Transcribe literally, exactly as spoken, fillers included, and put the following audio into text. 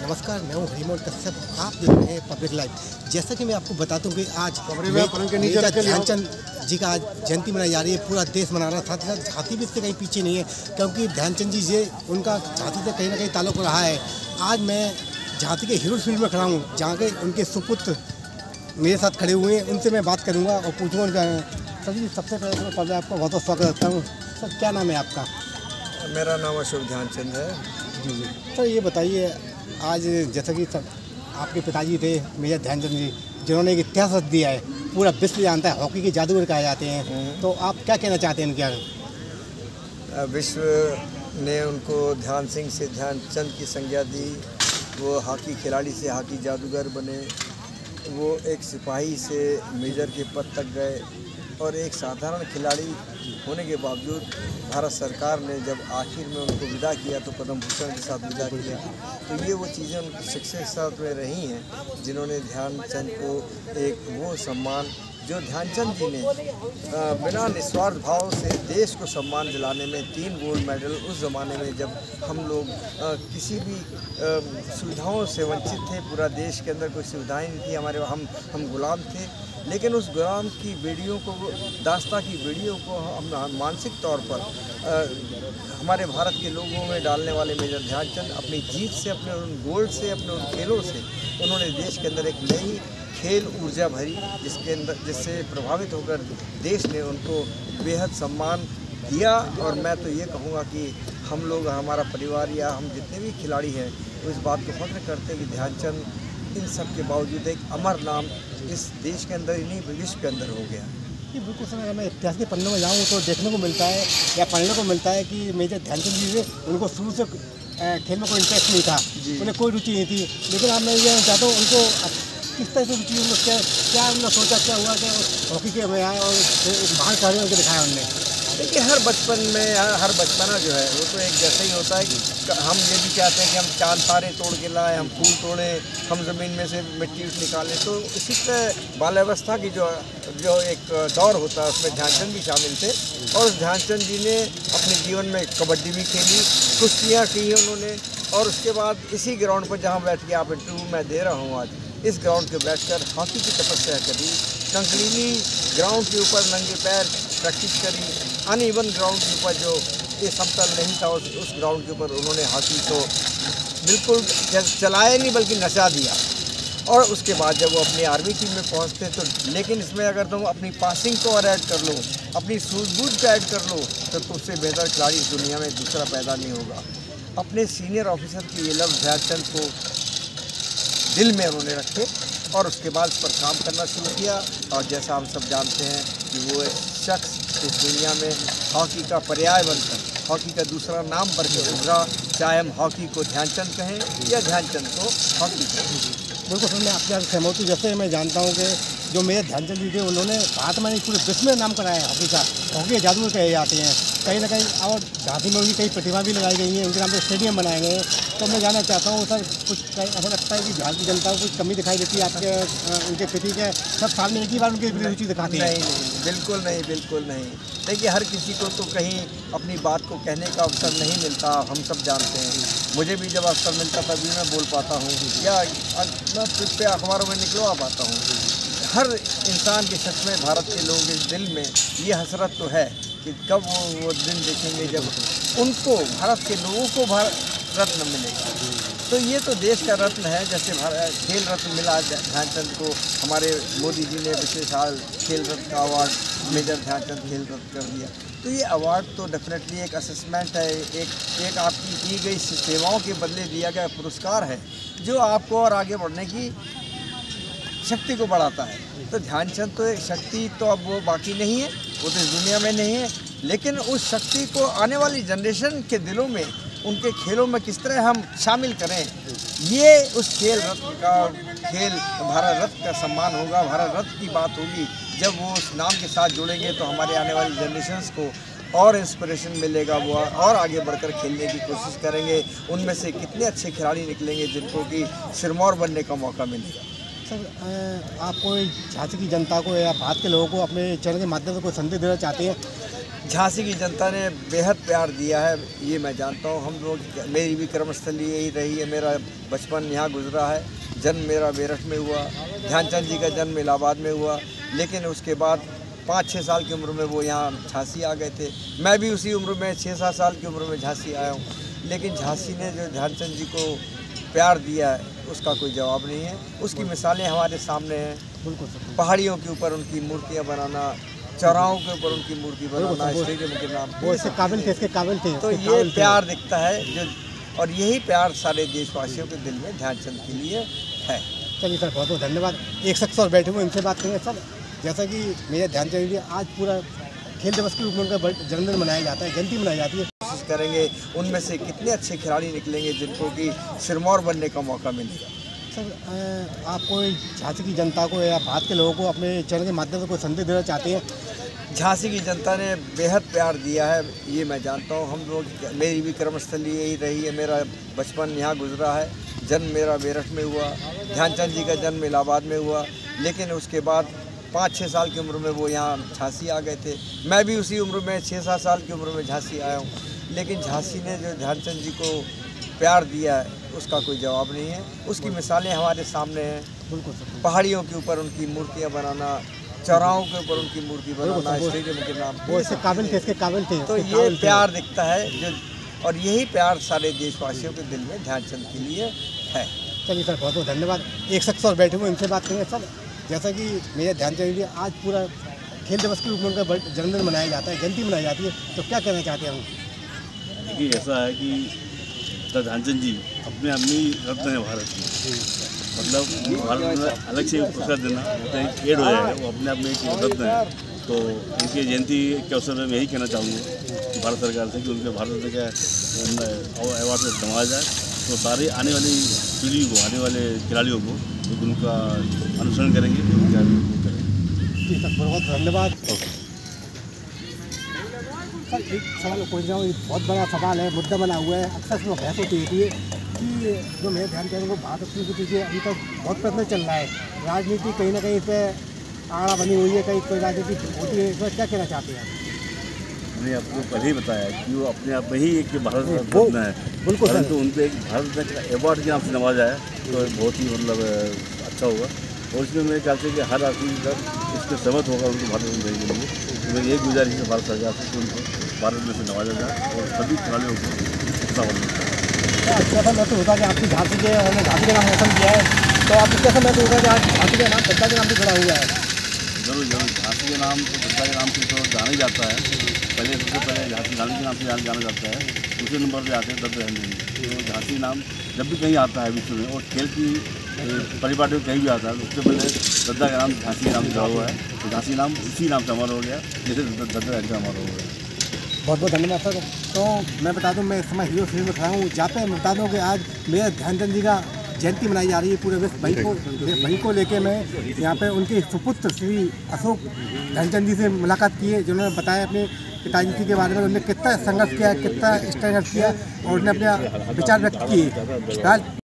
नमस्कार, मैं हूँ हरिमोहन कश्यप। आप देख रहे हैं पब्लिक लाइव। जैसा कि मैं आपको बताता हूँ कि आज मेजर ध्यानचंद जी का आज जयंती मनाई जा रही है। पूरा देश मना रहा है, साथ ही साथ झांसी भी इससे कहीं पीछे नहीं है, क्योंकि ध्यानचंद जी से उनका झांसी से कहीं ना कहीं ताल्लुक रहा है। आज मैं झांसी के हीरो फील्ड में खड़ा हूँ, जहाँ के उनके सुपुत्र मेरे साथ खड़े हुए हैं। उनसे मैं बात करूँगा और पूछूँगा उनका। सर जी, सबसे पहले तो पहले आपका बहुत बहुत स्वागत करता हूँ। सर, क्या नाम है आपका? मेरा नाम अशोक ध्यानचंद है। जी जी सर, ये बताइए, आज जैसा कि सब आपके पिताजी थे मेजर ध्यानचंद जी, जिन्होंने एक इतिहास रच दिया है, पूरा विश्व जानता है, हॉकी के जादूगर कहे जाते हैं, तो आप क्या कहना चाहते हैं उनके? विश्व ने उनको ध्यान सिंह से ध्यानचंद की संज्ञा दी। वो हॉकी खिलाड़ी से हॉकी जादूगर बने। वो एक सिपाही से मेजर के पद तक गए और एक साधारण खिलाड़ी होने के बावजूद भारत सरकार ने जब आखिर में उनको विदा किया तो पद्म भूषण के साथ विदा किया। तो ये वो चीज़ें उनकी शिक्षा के साथ में रही हैं, जिन्होंने ध्यानचंद को एक वो सम्मान, जो ध्यानचंद जी ने बिना निस्वार्थ भाव से देश को सम्मान दिलाने में तीन गोल्ड मेडल, उस ज़माने में जब हम लोग आ, किसी भी सुविधाओं से वंचित थे, पूरा देश के अंदर कोई सुविधाएं नहीं थी, हमारे हम हम गुलाम थे, लेकिन उस गुलाम की बेड़ियों को, दास्ता की बेड़ियों को हम मानसिक तौर पर आ, हमारे भारत के लोगों में डालने वाले मेजर ध्यानचंद अपनी जीत से, अपने उन गोल्ड से, अपने उन खेलों से उन्होंने देश के अंदर एक नई खेल ऊर्जा भरी, जिसके अंदर जिससे प्रभावित होकर देश ने उनको बेहद सम्मान दिया। और मैं तो ये कहूँगा कि हम लोग, हमारा परिवार या हम जितने भी खिलाड़ी हैं, वो इस बात को फख्र करते हैं कि ध्यानचंद इन सब के बावजूद एक अमर नाम इस देश के अंदर ही नहीं, विश्व के अंदर हो गया। ये बिल्कुल सर, अगर मैं इतिहास के पन्नों में जाऊँ तो देखने को मिलता है या पढ़ने को मिलता है कि मेजर ध्यानचंद जी से उनको शुरू से खेल में कोई इंटरेस्ट नहीं था, उन्हें कोई रुचि नहीं थी, लेकिन अब मैं ये चाहता हूँ उनको किस तरह से रुचि, उनको क्या क्या उन्होंने सोचा, क्या हुआ कि हॉकी के में आए और महान खिलाड़ी उनको दिखाया उन्होंने? देखिए, हर बचपन में हर बचपना जो है वो तो एक जैसा ही होता है कि हम ये भी चाहते हैं कि हम चांद तारे तोड़ के लाएँ, हम फूल तोड़ें, हम ज़मीन में से मिट्टी निकालें। तो इसी तरह बाल्यावस्था की जो जो एक दौर होता है, उसमें ध्यानचंद भी शामिल थे। और ध्यानचंद जी ने अपने जीवन में कबड्डी भी खेली, कुश्तियाँ की उन्होंने, और उसके बाद इसी ग्राउंड पर जहाँ बैठ के आप इंटरव्यू मैं दे रहा हूँ आज, इस ग्राउंड पर बैठकर हॉकी की तपस्या करी, कंकरीली ग्राउंड के ऊपर नंगे पैर प्रैक्टिस करी, अनइवन ग्राउंड के ऊपर जो ये समतल नहीं था, उस, उस ग्राउंड के ऊपर उन्होंने हॉकी को बिल्कुल चलाया नहीं बल्कि नचा दिया। और उसके बाद जब वो अपनी आर्मी टीम में पहुंचते तो, लेकिन इसमें अगर तुम अपनी पासिंग को और ऐड कर लो, अपनी सूझबूझ को ऐड कर लो, तो तुमसे बेहतर खिलाड़ी इस दुनिया में दूसरा पैदा नहीं होगा। अपने सीनियर ऑफिसर के ये लफ्ज़ ध्यानचंद को दिल में उन्होंने रखे और उसके बाद इस पर काम करना शुरू किया। और जैसा हम सब जानते हैं कि वो एक शख्स इस दुनिया में हॉकी का पर्याय बनकर, हॉकी का दूसरा नाम बनकर उभरा, चाहे हम हॉकी को ध्यानचंद कहें या ध्यानचंद को हॉकी कहें। बिल्कुल सर, मैं आपके सहमत हूँ। जैसे मैं जानता हूँ कि जो मेजर ध्यानचंद जी थे, उन्होंने भारत में पूरे विश्व में नाम कराया है हॉकी का, हॉकी के जादूगर कहे जाते हैं कहीं ना कहीं, और झांसी में उनकी कई प्रतिभा भी लगाई गई है, उनके नाम पर स्टेडियम बनाए गए हैं। तो मैं जानना चाहता हूँ सर, कुछ ऐसा लगता है कि बिहार की जनता को कुछ कमी दिखाई देती है आपके उनके प्रति के? सब साल में एक ही बार उनकी रुचि दिखाती है? नहीं, बिल्कुल नहीं, बिल्कुल नहीं। देखिए, हर किसी को तो कहीं अपनी बात को कहने का अवसर नहीं मिलता, हम सब जानते हैं। मुझे भी जब अवसर मिलता तभी मैं बोल पाता हूँ, या मैं ट्रिप पे अखबारों में निकलवा पाता हूँ। हर इंसान के सच में, भारत के लोगों के दिल में ये हसरत तो है कि कब वो वो दिन देखेंगे जब उनको, भारत के लोगों को भारत रत्न मिलेगा। तो ये तो देश का रत्न है। जैसे भारत खेल रत्न मिला ध्यानचंद को, हमारे मोदी जी ने पिछले साल खेल रत्न का अवार्ड मेजर ध्यानचंद खेल रत्न कर दिया। तो ये अवार्ड तो डेफिनेटली एक असेसमेंट है, एक एक आपकी की गई सेवाओं के बदले दिया गया पुरस्कार है, जो आपको और आगे बढ़ने की शक्ति को बढ़ाता है। तो ध्यानचंद तो एक शक्ति तो अब वो बाकी नहीं है, वो तो इस दुनिया में नहीं है, लेकिन उस शक्ति को आने वाली जनरेशन के दिलों में, उनके खेलों में किस तरह हम शामिल करें, ये उस खेल रत्न का, खेल भारत रत्न का सम्मान होगा, भारत रत्न की बात होगी। जब वो उस नाम के साथ जुड़ेंगे तो हमारे आने वाली जनरेशन्स को और इंस्पिरेशन मिलेगा, वो और आगे बढ़कर खेलने की कोशिश करेंगे। उनमें से कितने अच्छे खिलाड़ी निकलेंगे जिनको कि सिरमौर बनने का मौका मिलेगा। सर, आप कोई झांसी की जनता को या भारत के लोगों को अपने चैनल के माध्यम से कोई संदेश देना चाहते हैं? झांसी की जनता ने बेहद प्यार दिया है, ये मैं जानता हूँ। हम लोग, मेरी भी कर्मस्थली यही रही है। मेरा बचपन यहाँ गुजरा है। जन्म मेरा मेरठ में हुआ। ध्यानचंद जी का जन्म इलाहाबाद में हुआ, लेकिन उसके बाद पाँच छः साल की उम्र में वो यहाँ झांसी आ गए थे। मैं भी उसी उम्र में छः सात साल की उम्र में झांसी आया हूँ। लेकिन झांसी ने जो ध्यानचंद जी को प्यार दिया है, उसका कोई जवाब नहीं है। उसकी मिसालें हमारे सामने हैं। पहाड़ियों के ऊपर उनकी मूर्तियाँ बनाना, चौराहों के ऊपर उनकी मूर्ति बनाना, स्टेडियम के नाम वो इसके काबिल थे, इसके काबिल थे। तो ये प्यार दिखता है जो, और यही प्यार सारे देशवासियों के दिल में ध्यानचंद के लिए है। चलिए सर, बहुत बहुत धन्यवाद। एक शख्स और बैठे हुए, इनसे बात करेंगे। सर, जैसा कि मेजर ध्यानचंद जी आज पूरा खेल दिवस के रूप में उनका जन्मदिन मनाया जाता है, जयंती मनाई जाती है। कोशिश करेंगे उनमें से कितने अच्छे खिलाड़ी निकलेंगे जिनको कि सिरमौर बनने का मौका मिलेगा। सर, आप कोई झांसी की जनता को या भारत के लोगों को अपने चैनल के माध्यम से कोई संदेश देना चाहते हैं? झांसी की जनता ने बेहद प्यार दिया है, ये मैं जानता हूँ। हम लोग, मेरी भी कर्मस्थली यही रही है। मेरा बचपन यहाँ गुजरा है। जन्म मेरा मेरठ में हुआ। ध्यानचंद जी का जन्म इलाहाबाद में हुआ, लेकिन उसके बाद पाँच छः साल की उम्र में वो यहाँ झांसी आ गए थे। मैं भी उसी उम्र में छः सात साल की उम्र में झांसी आया हूँ। लेकिन झांसी ने जो ध्यानचंद जी को प्यार दिया है, उसका कोई जवाब नहीं है। उसकी मिसालें हमारे सामने हैं। पहाड़ियों के ऊपर उनकी मूर्तियाँ बनाना, चौराहों के ऊपर उनकी मूर्ति बनाना, स्टेडियम के नाम वो इसके काबिल थे, इसके काबिल थे। तो ये प्यार दिखता है जो, और यही प्यार सारे देशवासियों के दिल में ध्यानचंद के लिए है। चलिए सर, बहुत बहुत धन्यवाद। एक शख्स और बैठे हुए, इनसे बात करेंगे। सर, जैसा कि मेजर ध्यानचंद जी आज पूरा खेल दिवस के रूप में उनका जन्मदिन मनाया जाता है, जयंती मनाई जाती है, तो क्या कहना चाहते हैं हम? देखिए, ऐसा है कि ध्यानचंद जी अपने अपनी रत्न है भारत की। मतलब भारत में अलग से पुरस्कार देना एक एड हो जाएगा, वो अपने आप में एक रत्न है। तो इनकी जयंती के अवसर में मैं यही कहना चाहूँगा भारत सरकार से कि उनके भारत रत्न का अवार्ड से नवाजा जाए, तो सारे आने वाली पीढ़ी को, आने वाले खिलाड़ियों को तो उनका अनुसरण करेंगे, उनका करेंगे। जी सर, बहुत धन्यवाद। सर, एक सवाल पूछ रहा हूँ, बहुत बड़ा सवाल है, मुद्दा बना हुआ है, अक्सर इसमें बहस होती है कि जो मेरे ध्यान चंद को भारत के पीछे अभी तक बहुत प्रश्न चल रहा है। राजनीति कहीं ना कहीं इस पर आड़ा बनी हुई है, कहीं कोई राजनीति होती है, इसमें क्या कहना चाहते हैं? मैंने आपको पहले ही बताया कि वो अपने आप में ही एक भारत रत्न है। बिल्कुल सर, तो उनको एक भारत रत्न का अवार्ड के नाम से नवाजा है, तो बहुत ही मतलब अच्छा होगा। और इसमें मेरे ख्याल से कि हर आदमी का इसमें सहमत होगा उनको भारत रत्न देने के लिए। तो मेरी एक गुजारिश है भारत सरकार से कि उनको भारत में से नवाजा जाए और सभी खिलाड़ियों को उत्साह मिलता है। कैसा महसूस होता है कि आपकी झांसी के हमने झांसी का नाम रोशन किया है, तो आपको कैसा महसूस होता है कि आज झांसी का नाम जनता के नाम से जुड़ा हुआ है? जरूर जरूर, झांसी के नाम तो जनता के नाम से तो जाना ही जाता है। पहले सबसे पहले झांसी गांधी के नाम से जाना जाता है, दूसरे नंबर पे आते हैं दत्त जी। तो झांसी नाम जब भी कहीं आता है विश्व में और खेल की परिपाटियों कहीं भी आता है, उससे पहले दत्ता का नाम झांसी के नाम से जुड़ा हुआ है। तो झांसी नाम उसी नाम से हमारा हो गया, जैसे दत्ता का हमारा हो गया। बहुत बहुत धन्यवाद सर। तो मैं बता दूं, मैं इस समय हीरो फिल्म में खड़ा हूँ, जहाँ पे मैं बता दूं कि आज मेजर ध्यानचंद जी का जयंती मनाई जा रही है पूरे विश्व। भाई को भाई को लेके मैं यहाँ पे उनके सुपुत्र श्री अशोक ध्यानचंद जी से मुलाकात की है, जिन्होंने बताया अपने पिताजी जी के बारे में, उन्होंने कितना संघर्ष किया, कितना स्ट्रगल किया और उन्होंने अपने विचार व्यक्त किए।